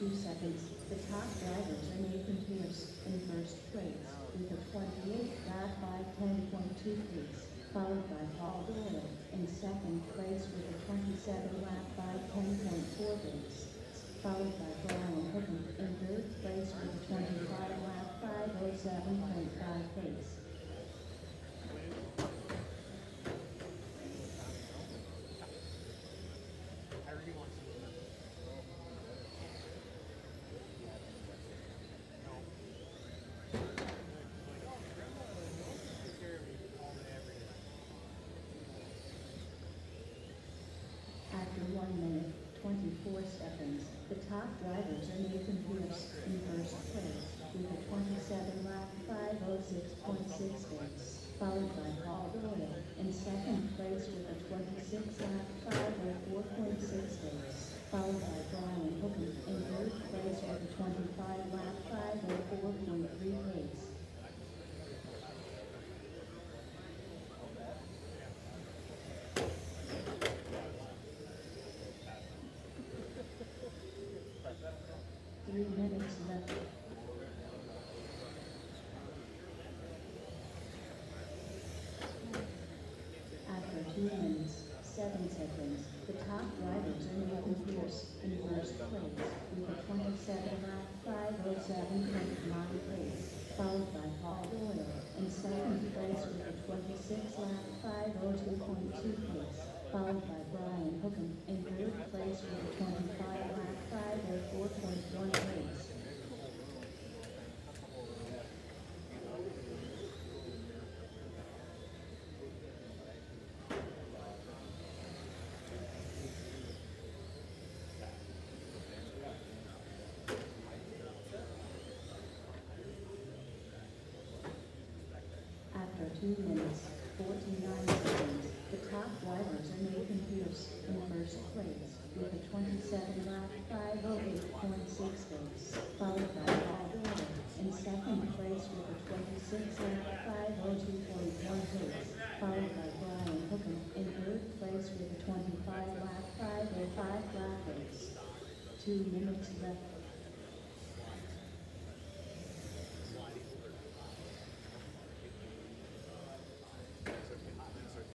2 seconds, the top drivers are Nathan Pierce in first place with a 28 lap by 10.2 pace, followed by Paul Doyle in second place with a 27 lap by 10.4 pace, followed by Brian Hookham in third place with a 25 lap 5:07.5 pace. After 1 minute, 24 seconds, the top drivers are Nathan Pierce in first place with a 27 lap 5:06.6 pace, followed by Paul Doyle in second place with a 26 lap 5:04.6 pace, followed by Brian Hookham in third place with a 25 lap 5:04.3 pace. Three minutes left. After 2 minutes, 7 seconds, the top drivers are Nathan Pierce in first place with a 27 lap 5:07.9 pace, followed by Paul Doyle in second place with a 26 lap 5:02.2 pace, followed by Brian Hookham in third place with a 25 lap 5:04.1 pace. After 2 minutes, 49 seconds, the top drivers are Nathan Pierce in first place with a 27 lap 5:08.6 pace, followed by Paul Doyle in second place with a 26 lap 5:02.1 pace, followed by Brian Hookham in third place with a 25 lap 5:05 lap pace. 2 minutes left.